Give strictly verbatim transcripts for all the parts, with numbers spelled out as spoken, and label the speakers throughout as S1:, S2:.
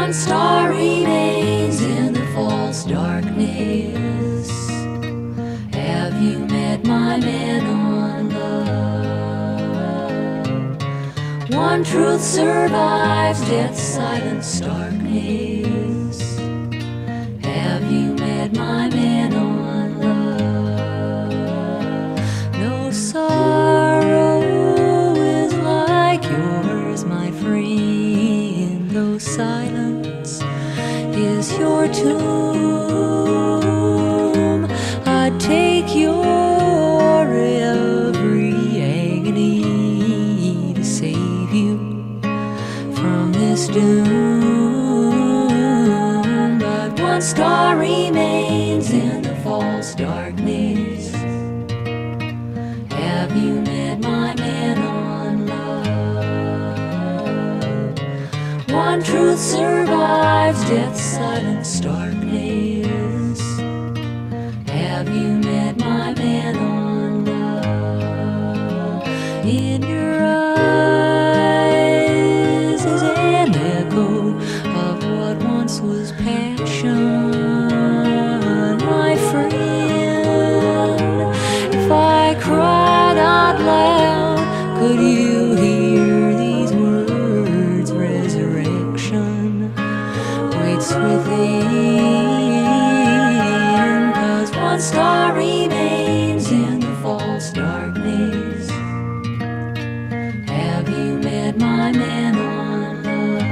S1: One star remains in the false darkness. Have you met my man on love? One truth survives death's silent darkness. Have you met my man on love? No sorrow is like yours, my friend, though silence is your tomb. I'd take your every agony to save you from this doom. But one star remains in the false darkness. Have you met my man on love? One truth survives death's silent darkness. Have you met my man on love? In your eyes is an echo of what once was passion, my friend. If I cried out loud, could you hear these words? Resurrection waits within, 'cause one star remains in the false darkness. Have you met my man on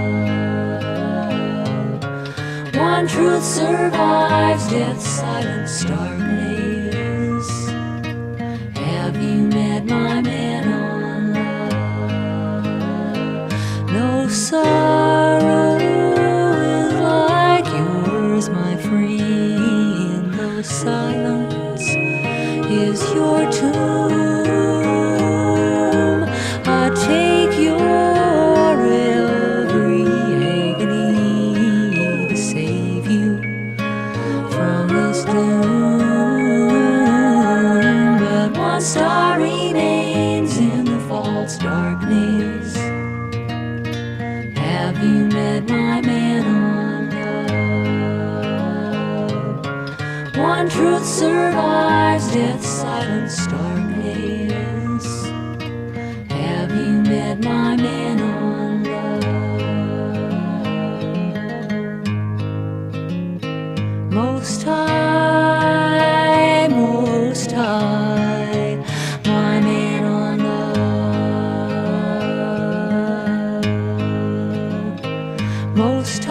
S1: love? One truth survives death's silent darkness. Have you met my man on love? No sorrow is like yours, my friend, though silence is your tomb. I take your every agony to save you from this doom. But one star remains in the false darkness. Have you met my man on love? One truth survives death's silent darkness. Have you met my man on love? Most high, most high, my man on love. Most